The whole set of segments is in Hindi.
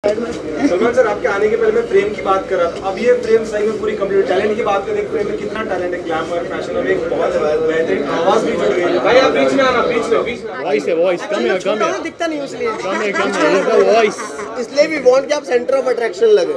सलमान सर, आपके आने के पहले मैं फ्रेम की बात कर रहा था। अब ये फ्रेम सही में पूरी कंप्लीट। टैलेंट की बात करें, फ्रेम में कितना टैलेंट है, ग्लैमर, फैशन और एक बहुत बेहतरीन आवाज भी जुड़ गई है। भाई आप बीच में आना, बीच में वॉइस है, वॉइस कम है, कम है, दिखता नहीं इसलिए कम है इसका वॉइस, इसलिए भी वांट कि आप सेंटर ऑफ अट्रैक्शन लगे।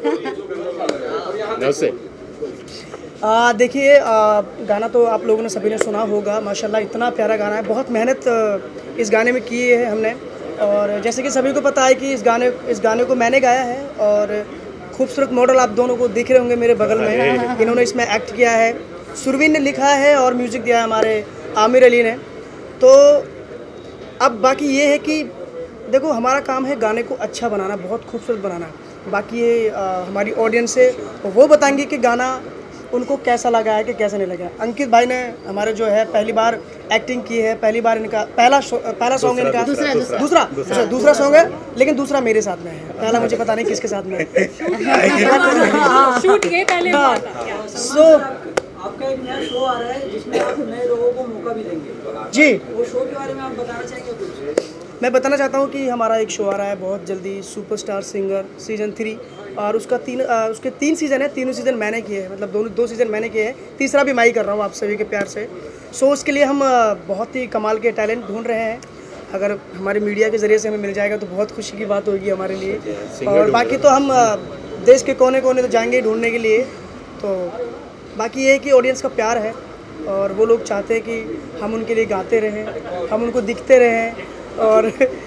नमस्ते। देखिए, गाना तो आप लोगों ने सभी ने सुना होगा। माशाल्लाह इतना प्यारा गाना है, बहुत मेहनत इस गाने में की है हमने। और जैसे कि सभी को पता है कि इस गाने को मैंने गाया है और खूबसूरत मॉडल आप दोनों को दिख रहे होंगे मेरे बगल में, इन्होंने इसमें एक्ट किया है। सुरवीन ने लिखा है और म्यूज़िक दिया है हमारे आमिर अली ने। तो अब बाकी ये है कि देखो, हमारा काम है गाने को अच्छा बनाना, बहुत खूबसूरत बनाना। बाकी ये हमारी ऑडियंस है, वो बताएंगे कि गाना उनको कैसा लगा है कि कैसा नहीं लगा। अंकित भाई ने हमारे जो है पहली बार एक्टिंग की है, पहली बार इनका पहला सॉन्ग है इनका, दूसरा सॉन्ग है, लेकिन दूसरा मेरे साथ में है, पहला मुझे पता नहीं किसके साथ में है। शूट के पहले सो आपका एक नया शो आ रहा है जिसमें आप नए लोगों को मौका भी देंगे जी, वो शो के बारे में आप बताना चाहेंगे कुछ? मैं बताना चाहता हूँ कि हमारा एक शो आ रहा है बहुत जल्दी, सुपरस्टार सिंगर सीज़न 3, और उसके 3 सीज़न है। तीनों सीज़न मैंने किए हैं, मतलब दो सीज़न मैंने किए हैं, तीसरा भी मैं ही कर रहा हूँ आप सभी के प्यार से। सो उसके लिए हम बहुत ही कमाल के टैलेंट ढूंढ रहे हैं। अगर हमारे मीडिया के ज़रिए से हमें मिल जाएगा तो बहुत खुशी की बात होगी हमारे लिए। और बाकी तो हम देश के कोने कोने तो जाएंगे ढूंढने के लिए। तो बाकी ये है कि ऑडियंस का प्यार है और वो लोग चाहते हैं कि हम उनके लिए गाते रहें, हम उनको दिखते रहें। और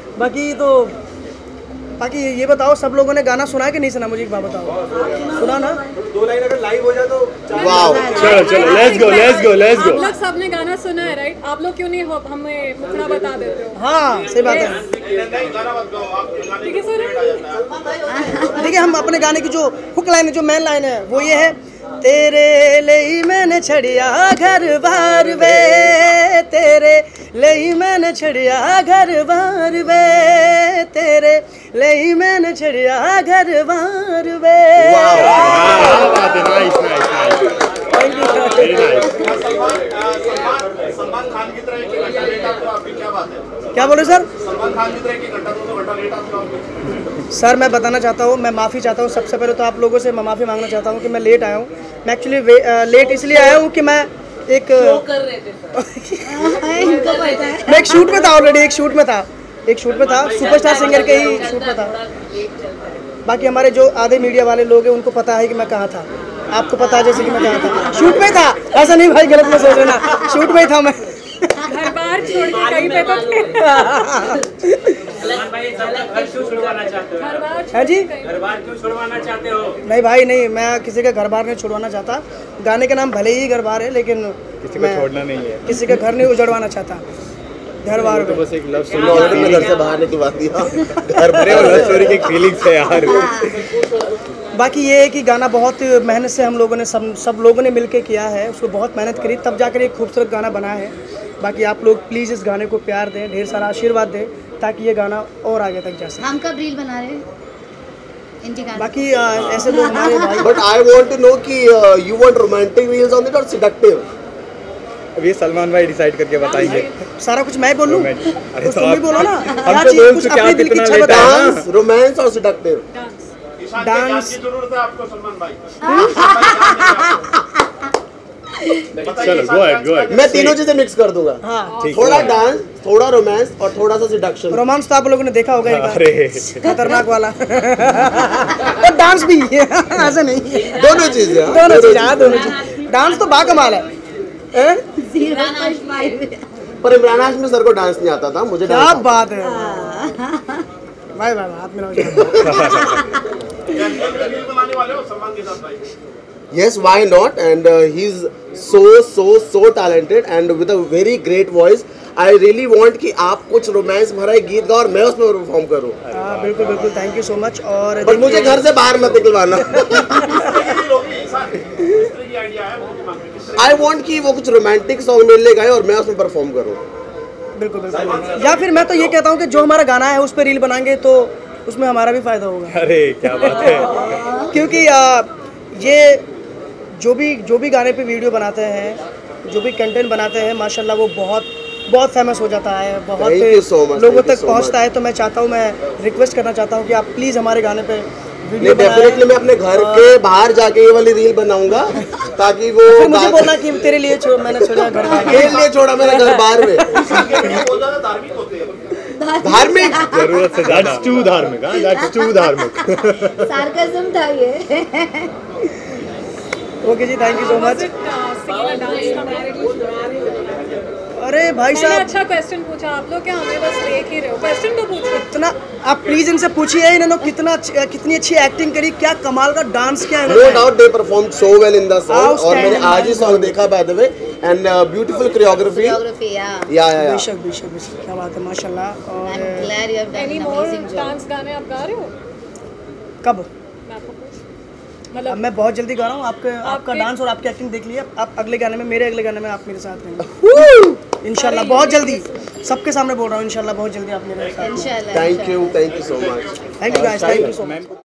बाकी ये बताओ, सब लोगों ने गाना सुना है कि नहीं सुना? मुझे एक बात बताओ, सुना ना? 2 लाइन अगर लाइव हो जाए तो वाओ, चलो लेट्स गो। आप लोग सबने गाना सुना है, राइट? आप लोग क्यों नहीं हमें मुखड़ा बता देते हो? हाँ, सही बात है। देखिए, हम अपने गाने की जो हुक लाइन है, जो मेन लाइन है, वो ये है, तेरे लिए मैंने छड़िया घर बार वे, तेरे लिए मैंने छड़िया घर बार वे, तेरे लिए मैंने छड़िया घर बार वे। सलमान खान की तरह एक घंटा लेट आपको, आपकी क्या बात है? क्या बोले सर? सलमान खान की तरह 1 घंटा 2 घंटा लेट आपको? सर, मैं बताना चाहता हूँ, मैं माफ़ी चाहता हूँ। सबसे पहले तो आप लोगों से मैं माफ़ी मांगना चाहता हूँ कि मैं लेट आया हूँ। मैं एक्चुअली लेट इसलिए आया हूँ कि मैं एक मैं एक शूट में था, ऑलरेडी एक शूट में था सुपरस्टार सिंगर के ही शूट में था। बाकी हमारे जो आधे मीडिया वाले लोग हैं उनको पता है कि मैं कहाँ था, आपको पता है जैसे कि मैं कहाँ था, शूट में था। ऐसा नहीं भाई, गलत मत सोच लेना, शूट में ही था मैं। घर बार छोड़ के कहीं पे तो हाँ जी, घर बार क्यों छुड़वाना चाहते हो? नहीं भाई नहीं, मैं किसी का घर बार नहीं छुड़वाना चाहता। गाने का नाम भले ही घर बार है, लेकिन किसी को छोड़ना नहीं है, किसी का घर नहीं उजड़वाना चाहता। घर बार तो बस एक लव स्टोरी, ऑलरेडी मैं घर से बाहर निकलवा दिया, घर अरे वो लव स्टोरी की फीलिंग्स है यार। बाकी ये है कि गाना बहुत मेहनत से हम लोगों ने सब लोगों ने मिलके किया है, उसको बहुत मेहनत करी, तब जाकर एक खूबसूरत गाना बना है। बाकी आप लोग प्लीज़ इस गाने को प्यार दें, ढेर सारा आशीर्वाद दें, ताकि ये गाना और आगे तक जा सके। हम कब रील बना रहे हैं इनके गाने? बाकी ऐसे लोग हमारे भाई। But I want to know कि you want romantic reels on it और सेडक्टिव? अब ये सलमान भाई डिसाइड करके बताएंगे। सारा कुछ मैं बोलूँ? अरे तुम भी बोलो ना, हम तो बोल चुके हैं, दिल की कितना इच्छा लेट बताओ। आया। डांस, रोमांस और सेडक्टिव? डांस की जरूरत है आपको सलमान भाई। चलो गो अहेड। मैं तीनों चीजें मिक्स कर दूंगा। हाँ, थोड़ा डांस, थोड़ा रोमांस और थोड़ा सा सेडक्शन। रोमांस तो आप लोगों ने देखा होगा एक बार, अरे खतरनाक वाला। और डांस भी ऐसा नहीं, दोनों चीजें, दोनों चीज। डांस तो बाकमाल है। पर इमरान हाशमी सर को डांस नहीं आता था, मुझे क्या डांस बात है भाई, हाथ मिलाओ। बनाने वाले हो सलमान के साथ भाई? Yes, why not? And he's so talented and with a very great voice. I really want कि आप कुछ रोमांस भरा एक गीत गाओ और मैं उसमें परफॉर्म करूँ। बिल्कुल, थैंक यू सो मच। और बट मुझे घर से बाहर मत निकलवाना। I want कि वो कुछ रोमांटिक सॉन्ग मेरे लिए गाए और मैं उसमें परफॉर्म करूँ। बिल्कुल। या फिर मैं तो ये कहता हूँ कि जो हमारा गाना है उस पर रील बनाएंगे तो उसमें हमारा भी फायदा होगा। अरे क्या बात है। क्योंकि ये जो भी गाने पे वीडियो बनाते हैं, जो भी कंटेंट बनाते हैं, माशाल्लाह वो बहुत बहुत फेमस हो जाता है, बहुत Thank you so much, लोगों thank you तक so पहुंचता much. है। तो मैं चाहता हूँ, मैं रिक्वेस्ट करना चाहता हूँ कि आप प्लीज़ हमारे गाने पे वीडियो नहीं, डेफिनेटली मैं अपने घर के बाहर जाके ये वाली रील बनाऊंगा ताकि वो फिर मुझे बोलना कि तेरे लिए मैंने छोड़ा घर का। मेरे लिए छोड़ा मेरा घर बाहर में। धार्मिक जरूरत से ज्यादा टू धार्मिक, हाँ दैट्स टू धार्मिक। सार्कज्म था ये। Okay ji, thank you so much. अरे भाई मैंने साहब, अच्छा क्वेश्चन पूछा, आप लोग क्या हमें बस देख ही रहे हो? क्वेश्चन तो पूछो। इतना आप प्लीज इनसे पूछिए, इन्होंने कितनी अच्छी एक्टिंग करी, क्या कमाल का डांस किया नो इन्होंने। Doubt they perform so well in the song. और मैंने Outstanding. आज ही सॉन्ग देखा by the way and beautiful choreography. Choreography, yeah. या बेशक बेशक बेशक, क्या बात है, माशाल्लाह। I'm और glad you have done any an more amazing job. Dance गाने आप गा रहे हो? कब? मैं आपको पूछ अब मतलब मैं बहुत जल्दी गा रहा हूँ। आपका आपके- डांस और आपकी एक्टिंग देख लिया। आप अगले गाने में, मेरे अगले गाने में आप मेरे साथ रहेंगे इंशाल्लाह, बहुत जल्दी। सबके सामने बोल रहा हूँ, इंशाल्लाह बहुत जल्दी आप मेरे साथ। Inshallah. Thank you so much. Thank you guys, thank you so much.